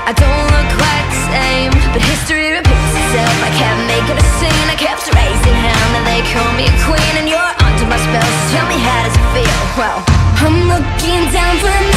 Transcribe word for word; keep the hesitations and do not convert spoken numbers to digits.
I don't look quite the same, but history repeats itself. I kept making a scene, I kept raising hell, and they call me a queen, and you're under my spell, so tell me how does it feel? Well, I'm looking down from